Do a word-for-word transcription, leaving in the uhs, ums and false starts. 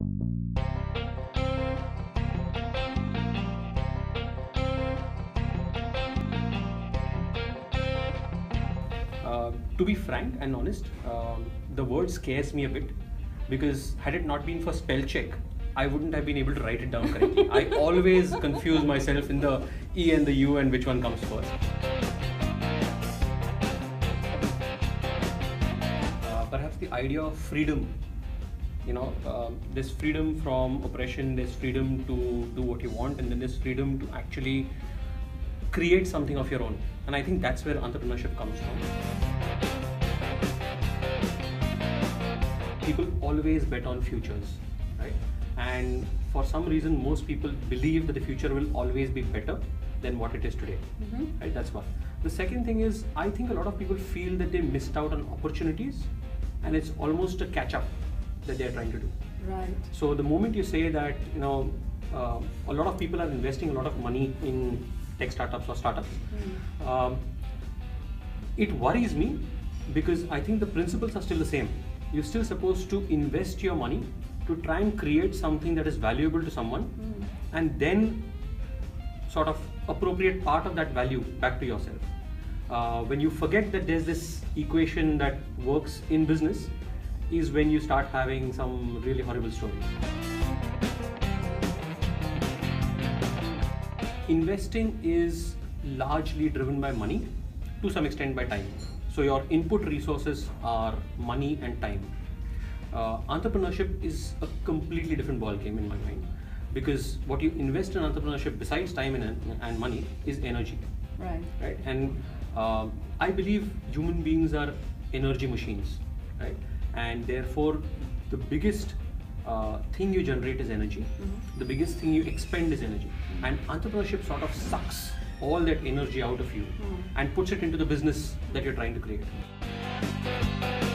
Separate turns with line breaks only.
Uh, to be frank and honest, um, the word scares me a bit, because had it not been for spell check, I wouldn't have been able to write it down correctly. I always confuse myself in the E and the U and which one comes first. Uh, perhaps the idea of freedom, you know, uh, there's freedom from oppression, there's freedom to do what you want, and then there's freedom to actually create something of your own. And I think that's where entrepreneurship comes from. People always bet on futures, right? And for some reason, most people believe that the future will always be better than what it is today, mm-hmm. right? That's one. The second thing is, I think a lot of people feel that they missed out on opportunities, and it's almost a catch-up that they're trying to do.
Right.
So the moment you say that, you know, uh, a lot of people are investing a lot of money in tech startups or startups, mm. um, it worries me, because I think the principles are still the same. You're still supposed to invest your money to try and create something that is valuable to someone, mm. and then sort of appropriate part of that value back to yourself. Uh, when you forget that there's this equation that works in business, is when you start having some really horrible stories. Investing is largely driven by money, to some extent by time. So your input resources are money and time. Uh, entrepreneurship is a completely different ballgame in my mind, because what you invest in entrepreneurship besides time and, and money is energy.
Right.
Right. And uh, I believe human beings are energy machines, right? And therefore, the biggest uh, thing you generate is energy. Mm-hmm. The biggest thing you expend is energy. Mm-hmm. And entrepreneurship sort of sucks all that energy out of you, mm-hmm. and puts it into the business that you're trying to create.